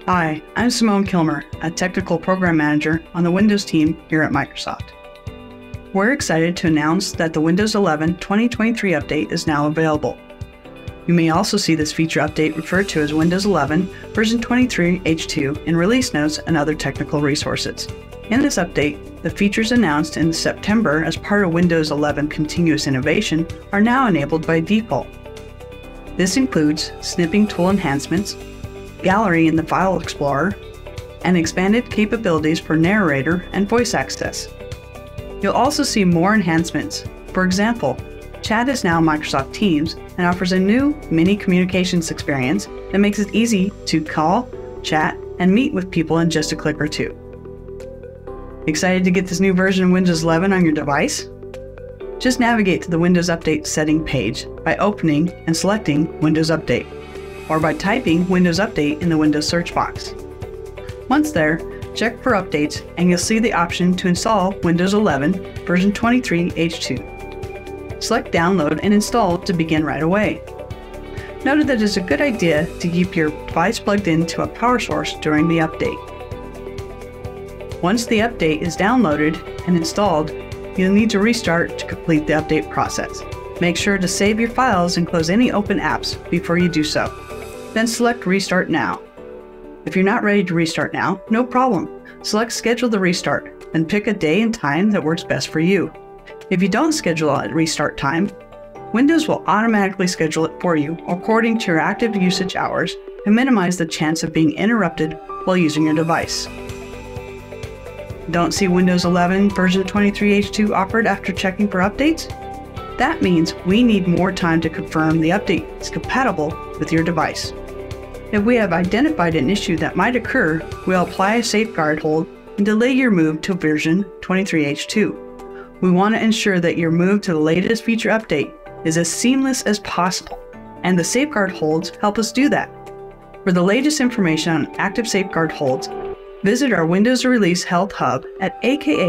Hi, I'm Simone Kilmer, a Technical Program Manager on the Windows team here at Microsoft. We're excited to announce that the Windows 11 2023 update is now available. You may also see this feature update referred to as Windows 11 version 23 H2 in release notes and other technical resources. In this update, the features announced in September as part of Windows 11 Continuous Innovation are now enabled by default. This includes snipping tool enhancements, gallery in the File Explorer, and expanded capabilities for narrator and voice access. You'll also see more enhancements. For example, Chat is now Microsoft Teams and offers a new mini communications experience that makes it easy to call, chat, and meet with people in just a click or two. Excited to get this new version of Windows 11 on your device? Just navigate to the Windows Update setting page by opening and selecting Windows Update, or by typing Windows Update in the Windows search box. Once there, check for updates and you'll see the option to install Windows 11 version 23 H2. Select Download and Install to begin right away. Note that it's a good idea to keep your device plugged into a power source during the update. Once the update is downloaded and installed, you'll need to restart to complete the update process. Make sure to save your files and close any open apps before you do so. Then select Restart Now. If you're not ready to restart now, no problem. Select Schedule the Restart, then pick a day and time that works best for you. If you don't schedule a restart time, Windows will automatically schedule it for you according to your active usage hours and minimize the chance of being interrupted while using your device. Don't see Windows 11 version 23 H2 offered after checking for updates? That means we need more time to confirm the update is compatible with your device. If we have identified an issue that might occur, we'll apply a safeguard hold and delay your move to version 23 H2. We want to ensure that your move to the latest feature update is as seamless as possible, and the safeguard holds help us do that. For the latest information on active safeguard holds, visit our Windows Release Health Hub at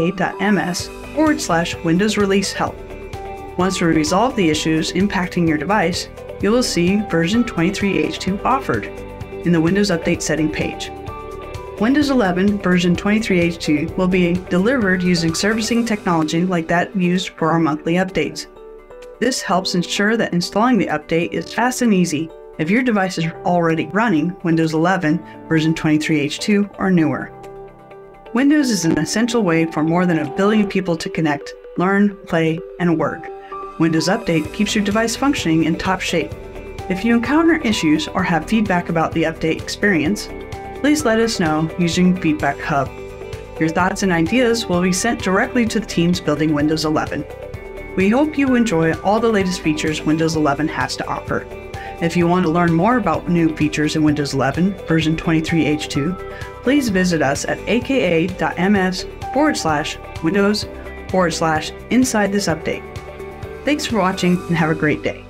aka.ms/Windows Release Help. Once we resolve the issues impacting your device, you will see version 23 H2 offered in the Windows Update setting page. Windows 11 version 23 H2 will be delivered using servicing technology like that used for our monthly updates. This helps ensure that installing the update is fast and easy if your device is already running Windows 11 version 23 H2 or newer. Windows is an essential way for more than 1 billion people to connect, learn, play, and work. Windows Update keeps your device functioning in top shape. If you encounter issues or have feedback about the update experience, please let us know using Feedback Hub. Your thoughts and ideas will be sent directly to the teams building Windows 11. We hope you enjoy all the latest features Windows 11 has to offer. If you want to learn more about new features in Windows 11 version 23 H2, please visit us at aka.ms/Windows/Inside this update. Thanks for watching and have a great day.